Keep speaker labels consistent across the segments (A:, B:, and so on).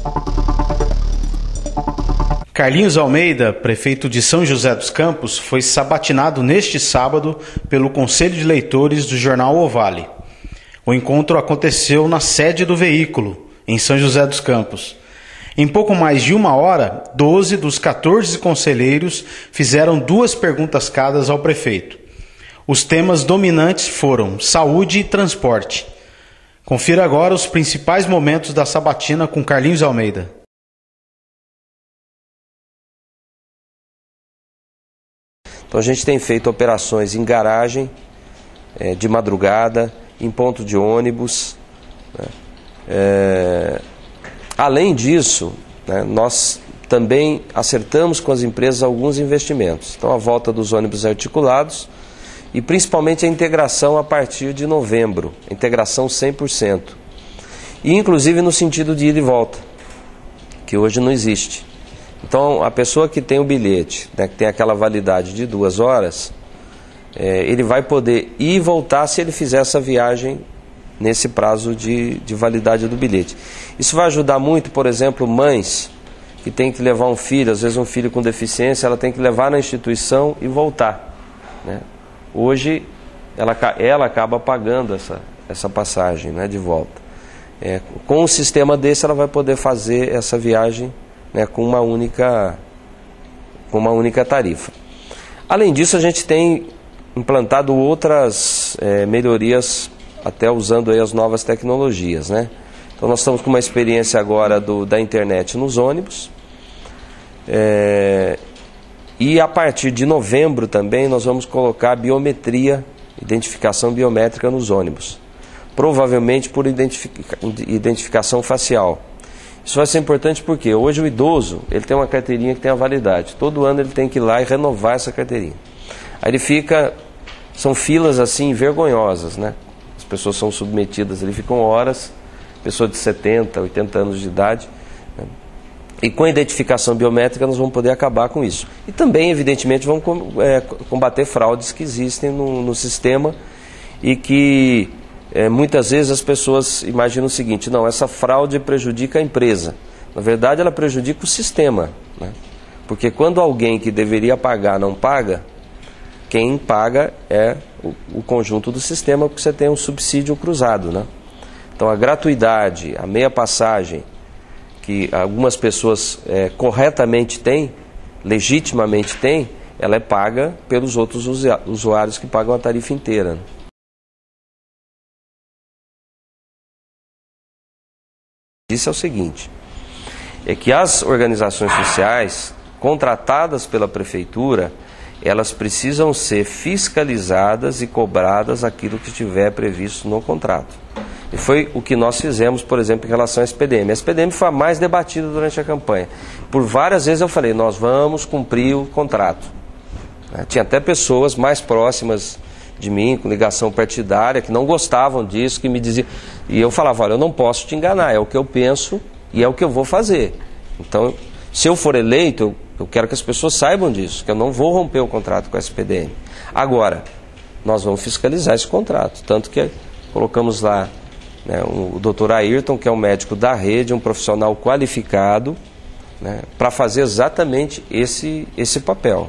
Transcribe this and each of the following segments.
A: Carlinhos Almeida, prefeito de São José dos Campos, foi sabatinado neste sábado pelo Conselho de Leitores do jornal O Vale. O encontro aconteceu na sede do veículo, em São José dos Campos. Em pouco mais de uma hora, 12 dos 14 conselheiros fizeram 2 perguntas cada ao prefeito. Os temas dominantes foram saúde e transporte. Confira agora os principais momentos da sabatina com Carlinhos Almeida.
B: Então a gente tem feito operações em garagem, de madrugada, em ponto de ônibus. Além disso, nós também acertamos com as empresas alguns investimentos. Então a volta dos ônibus articulados e principalmente a integração a partir de novembro, integração 100%. E inclusive no sentido de ida e volta, que hoje não existe. Então, a pessoa que tem o bilhete, que tem aquela validade de 2 horas, ele vai poder ir e voltar se ele fizer essa viagem nesse prazo de validade do bilhete. Isso vai ajudar muito, por exemplo, mães que têm que levar um filho, às vezes um filho com deficiência, ela tem que levar na instituição e voltar. Hoje, ela acaba pagando essa passagem de volta. Com um sistema desse, ela vai poder fazer essa viagem com uma única tarifa. Além disso, a gente tem implantado outras melhorias, até usando aí as novas tecnologias. Então nós estamos com uma experiência agora da internet nos ônibus, e a partir de novembro também nós vamos colocar biometria, identificação biométrica nos ônibus, provavelmente por identificação facial. Isso vai ser importante porque hoje o idoso, ele tem uma carteirinha que tem a validade. Todo ano ele tem que ir lá e renovar essa carteirinha. Aí ele são filas assim vergonhosas, As pessoas são submetidas, ele ficam horas, pessoa de 70, 80 anos de idade. E com a identificação biométrica nós vamos poder acabar com isso. E também, evidentemente, vamos combater fraudes que existem no sistema e que... muitas vezes as pessoas imaginam o seguinte: não, essa fraude prejudica a empresa. Na verdade, ela prejudica o sistema, porque quando alguém que deveria pagar não paga, quem paga é o conjunto do sistema, porque você tem um subsídio cruzado. Então a gratuidade, a meia passagem, que algumas pessoas corretamente têm, legitimamente têm, ela é paga pelos outros usuários que pagam a tarifa inteira. Isso é o seguinte, é que as organizações sociais contratadas pela prefeitura, elas precisam ser fiscalizadas e cobradas aquilo que estiver previsto no contrato. E foi o que nós fizemos, por exemplo, em relação à SPDM. A SPDM foi a mais debatida durante a campanha. Por várias vezes eu falei, nós vamos cumprir o contrato. Tinha até pessoas mais próximas de mim, com ligação partidária, que não gostavam disso, que me diziam... E eu falava, olha, eu não posso te enganar, é o que eu penso e é o que eu vou fazer. Então, se eu for eleito, eu quero que as pessoas saibam disso, que eu não vou romper o contrato com a SPDM. Agora, nós vamos fiscalizar esse contrato, tanto que colocamos lá o Dr. Ayrton, que é um médico da rede, um profissional qualificado, para fazer exatamente esse papel.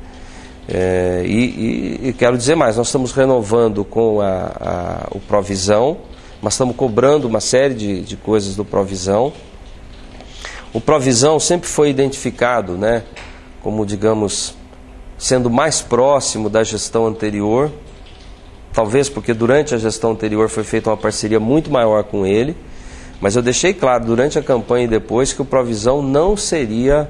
B: E quero dizer mais, nós estamos renovando com o Provisão, mas estamos cobrando uma série de coisas do Provisão. O Provisão sempre foi identificado, como, digamos, sendo mais próximo da gestão anterior, talvez porque durante a gestão anterior foi feita uma parceria muito maior com ele, mas eu deixei claro durante a campanha e depois que o Provisão não seria,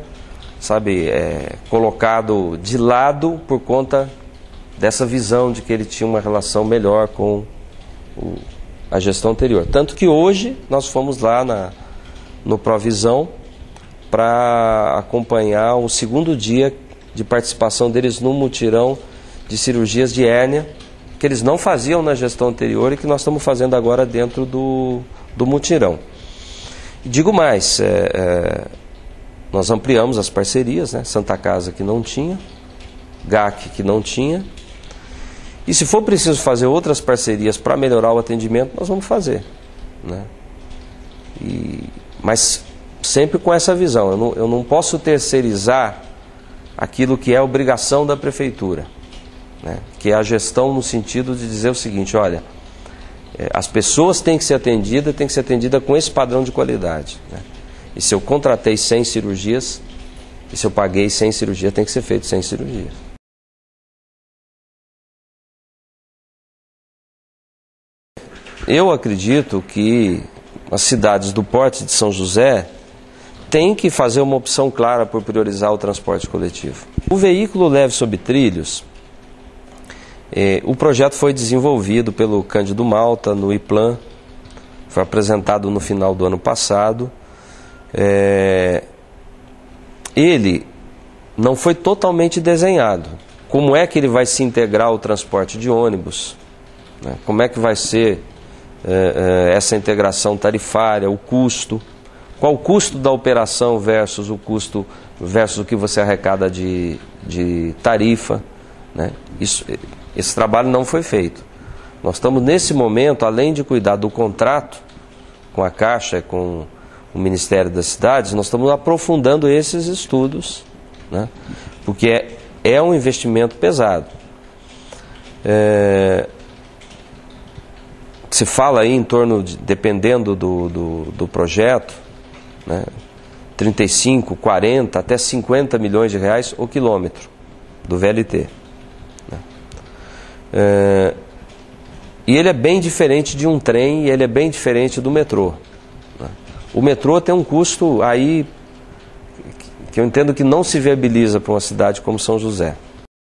B: colocado de lado por conta dessa visão de que ele tinha uma relação melhor com a gestão anterior. Tanto que hoje nós fomos lá no Provisão para acompanhar o segundo dia de participação deles no mutirão de cirurgias de hérnia, que eles não faziam na gestão anterior e que nós estamos fazendo agora dentro do mutirão. E digo mais, nós ampliamos as parcerias, Santa Casa que não tinha, GAC que não tinha, e se for preciso fazer outras parcerias para melhorar o atendimento, nós vamos fazer. Mas sempre com essa visão. Eu não posso terceirizar aquilo que é obrigação da prefeitura, né? Que é a gestão no sentido de dizer o seguinte: olha, as pessoas têm que ser atendidas com esse padrão de qualidade, né? E se eu contratei 100 cirurgias, e se eu paguei 100 cirurgias, tem que ser feito 100 cirurgias. Eu acredito que as cidades do porte de São José têm que fazer uma opção clara por priorizar o transporte coletivo. O veículo leve sobre trilhos, o projeto foi desenvolvido pelo Cândido Malta no IPLAN, foi apresentado no final do ano passado. Ele não foi totalmente desenhado. Como é que ele vai se integrar ao transporte de ônibus, né? Como é que vai ser essa integração tarifária, o custo, qual o custo da operação versus o custo versus o que você arrecada de tarifa, né? Esse trabalho não foi feito. Nós estamos nesse momento, além de cuidar do contrato com a Caixa, com o Ministério das Cidades, nós estamos aprofundando esses estudos, né? Porque é um investimento pesado. Se fala aí em torno de, dependendo do projeto, né, 35, 40, até 50 milhões de reais o quilômetro do VLT, né? E ele é bem diferente de um trem, e ele é bem diferente do metrô, né? O metrô tem um custo aí que eu entendo que não se viabiliza para uma cidade como São José.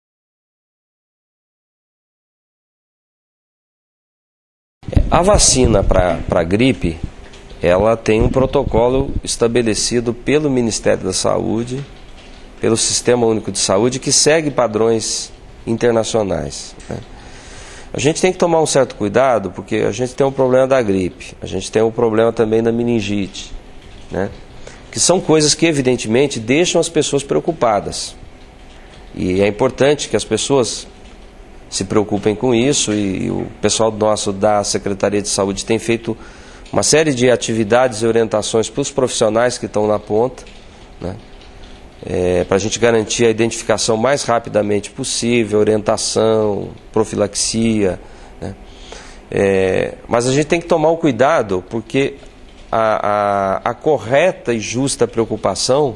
B: A vacina para a gripe, ela tem um protocolo estabelecido pelo Ministério da Saúde, pelo Sistema Único de Saúde, que segue padrões internacionais, né? A gente tem que tomar um certo cuidado, porque a gente tem um problema da gripe, a gente tem um problema também da meningite, né? Que são coisas que evidentemente deixam as pessoas preocupadas. E é importante que as pessoas se preocupem com isso, e o pessoal nosso da Secretaria de Saúde tem feito uma série de atividades e orientações para os profissionais que estão na ponta, né? Para a gente garantir a identificação mais rapidamente possível, orientação, profilaxia, né? Mas a gente tem que tomar o cuidado, porque a correta e justa preocupação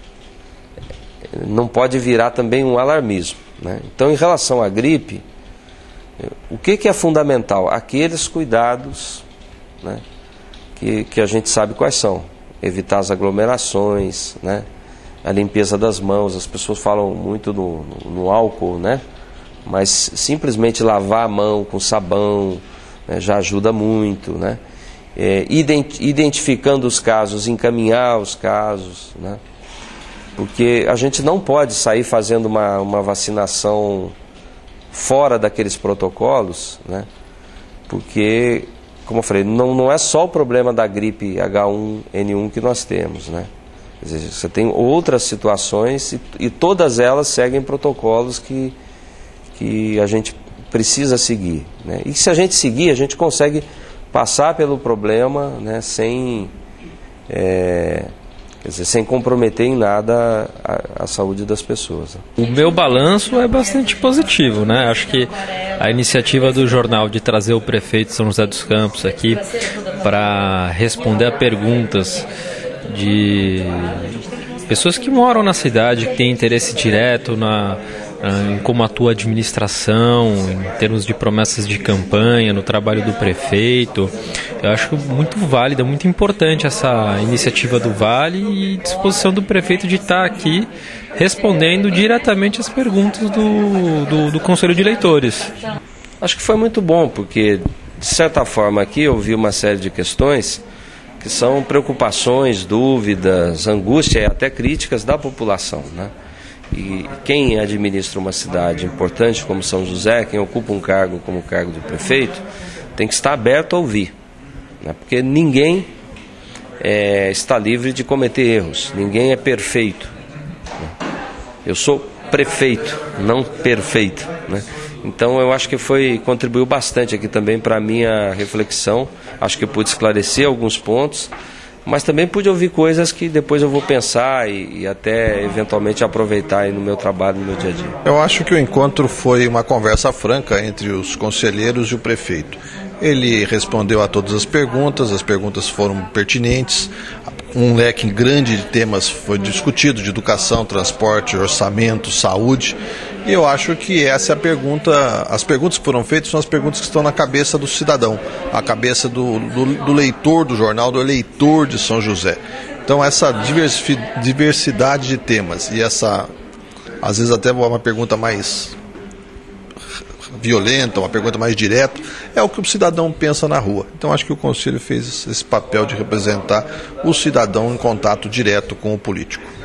B: não pode virar também um alarmismo, né? Então, em relação à gripe, o que é fundamental? Aqueles cuidados, né, que a gente sabe quais são. Evitar as aglomerações, né, a limpeza das mãos. As pessoas falam muito no álcool, né, mas simplesmente lavar a mão com sabão, né, já ajuda muito, né? Identificando os casos, encaminhar os casos, né? Porque a gente não pode sair fazendo uma vacinação fora daqueles protocolos, né? Porque, como eu falei, não é só o problema da gripe H1N1 que nós temos, né? Quer dizer, você tem outras situações e todas elas seguem protocolos que a gente precisa seguir, né? E se a gente seguir, a gente consegue passar pelo problema, né, sem comprometer em nada a saúde das pessoas.
C: O meu balanço é bastante positivo, né? Acho que a iniciativa do jornal de trazer o prefeito de São José dos Campos aqui para responder a perguntas de pessoas que moram na cidade, que têm interesse direto em como atua a administração, em termos de promessas de campanha, no trabalho do prefeito. Eu acho muito válida, muito importante essa iniciativa do Vale e disposição do prefeito de estar aqui respondendo diretamente as perguntas do Conselho de Eleitores.
B: Acho que foi muito bom, porque de certa forma aqui eu vi uma série de questões que são preocupações, dúvidas, angústia e até críticas da população, né? E quem administra uma cidade importante como São José, quem ocupa um cargo como o cargo de prefeito, tem que estar aberto a ouvir, né? Porque ninguém está livre de cometer erros, ninguém é perfeito, né? Eu sou prefeito, não perfeito, né? Então eu acho que contribuiu bastante aqui também para a minha reflexão. Acho que eu pude esclarecer alguns pontos mas também pude ouvir coisas que depois eu vou pensar e até eventualmente aproveitar aí no meu trabalho, no meu dia a dia.
D: Eu acho que o encontro foi uma conversa franca entre os conselheiros e o prefeito. Ele respondeu a todas as perguntas foram pertinentes, um leque grande de temas foi discutido, de educação, transporte, orçamento, saúde, e eu acho que essa é a pergunta, as perguntas que foram feitas são as perguntas que estão na cabeça do cidadão, a cabeça do leitor do jornal, do eleitor de São José. Então essa diversidade de temas e essa, às vezes até uma pergunta mais violenta, uma pergunta mais direta, é o que o cidadão pensa na rua. Então acho que o Conselho fez esse papel de representar o cidadão em contato direto com o político.